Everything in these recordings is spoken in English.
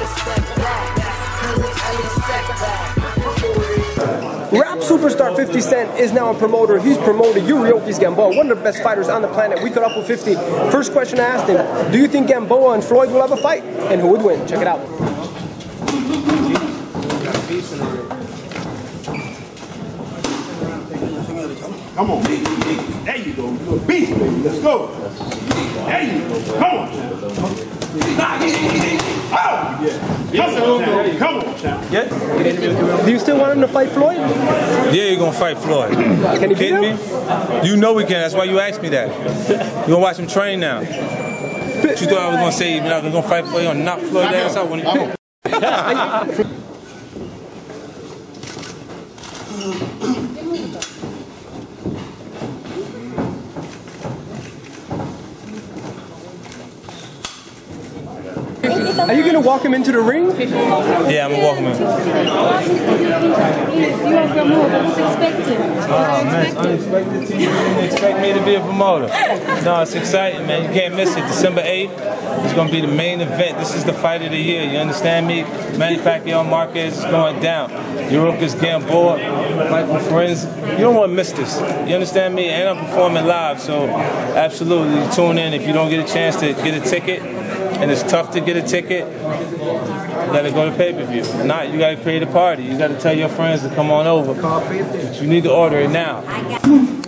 Rap superstar 50 Cent is now a promoter. He's promoted Yuriorkis Gamboa, one of the best fighters on the planet. We cut up with 50. First question I asked him, do you think Gamboa and Floyd will have a fight? And who would win? Check it out. Come on, baby. There you go. You're a beast, baby. Let's go. There you go. Come on. Oh! Yeah. Come on, champ. Yeah. Do you still want him to fight Floyd? Yeah, you're gonna fight Floyd. Can he beat him? Me? You know we can. That's why you asked me that. You gonna watch him train now. But you thought I was gonna say you're not gonna fight Floyd? You gonna knock Floyd ass out when he Are you gonna walk him into the ring? Yeah, I'm gonna walk him in. Oh man, unexpected to you. You didn't expect me to be a promoter. No, it's exciting, man. You can't miss it. December 8th is gonna be the main event. This is the fight of the year. You understand me? Manny Pacquiao Marquez is going down. Yuriorkis Gamboa, Michael Friends. You don't want to miss this. You understand me? And I'm performing live, so absolutely tune in if you don't get a chance to get a ticket. And it's tough to get a ticket, you gotta go to pay-per-view. If not, you gotta create a party. You gotta tell your friends to come on over. But you need to order it now. Come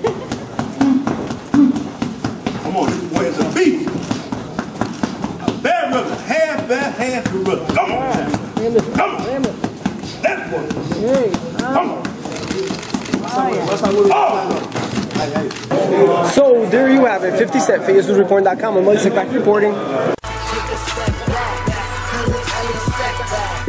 on, this boy is a beast. A bad brother, half bad, half gorilla. Come on, champ. Come on. That boy. Come on. Oh! So there you have it, 50 Cent for YesNewsReport.com. I'm Malik Back reporting. Take a step back, 'cause it's only a step back.